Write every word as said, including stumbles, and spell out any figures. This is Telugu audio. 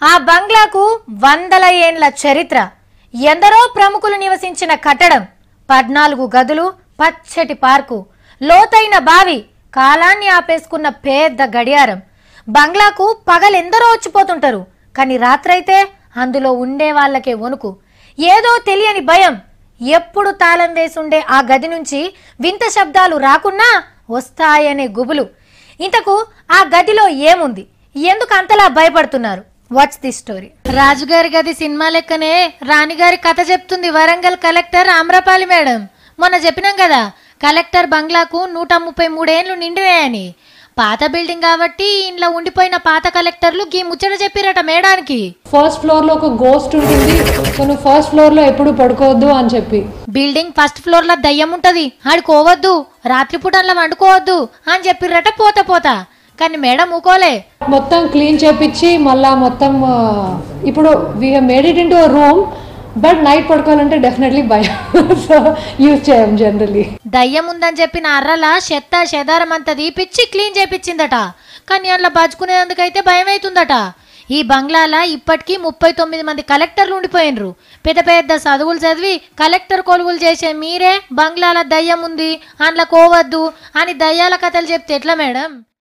ఆ బంగ్లాకు వందల ఏండ్ల చరిత్ర, ఎందరో ప్రముఖులు నివసించిన కట్టడం, పద్నాలుగు గదులు, పచ్చటి పార్కు, లోతైన బావి, కాలాన్ని ఆపేసుకున్న పెద్ద గడియారం. బంగ్లాకు పగలెందరో వచ్చిపోతుంటారు, కానీ రాత్రైతే అందులో ఉండే వాళ్ళకే వణుకు, ఏదో తెలియని భయం. ఎప్పుడు తాళం వేసుండే ఆ గది నుంచి వింత శబ్దాలు రాకున్నా వస్తాయనే గుబులు. ఇంతకు ఆ గదిలో ఏముంది, ఎందుకు అంతలా భయపడుతున్నారు? What's the story? రాజుగారి గది సినిమా లెక్కనే రాణిగారి కథ చెప్తుంది వరంగల్ కలెక్టర్ ఆమ్రపాలి మేడం. మొన్న చెప్పినాం కదా, కలెక్టర్ బంగ్లాకు నూట ముప్పై మూడేళ్లు నిండినాయని. పాత బిల్డింగ్ కాబట్టి ఇంట్లో ఉండిపోయిన పాత కలెక్టర్లు గీ ముచ్చట చెప్పిరట మేడానికి. ఫస్ట్ ఫ్లోర్ లో ఒక గోస్ట్ ఉంటుంది, నువ్వు ఫస్ట్ ఫ్లోర్ లో ఎప్పుడు పడుకోవద్దు అని చెప్పి. బిల్డింగ్ ఫస్ట్ ఫ్లోర్ లో దయ్యం ఉంటది, ఆడుకోవద్దు, రాత్రిపూట అందులో వండుకోవద్దు అని చెప్పిరట పోత పోత. కానీ మేడం ఊకోలే, మొత్తం క్లీన్ చేపించి మళ్ళా మొత్తం ఇప్పుడు we have made it into a room, but night పడుకోవాలంటే డెఫినెట్లీ భయం, సో యూజ్ చేయం జనరలీ. దయ్యం ఉందని చెప్పిన అర్రల చెత్త చెదారం అంతా తీపిచ్చి క్లీన్ చేపించిందట. కానీ అందులో బతుకునేందుకైతే భయం అవుతుందట. ఈ బంగ్లాల ఇప్పటికీ ముప్పై తొమ్మిది మంది కలెక్టర్లు ఉండిపోయినరు. పెద్ద పెద్ద చదువులు చదివి కలెక్టర్ కొలువులు చేసే మీరే బంగ్లాల దయ్యం ఉంది, అందులో కోవద్దు అని దయ్యాల కథలు చెప్తే ఎట్లా మేడం?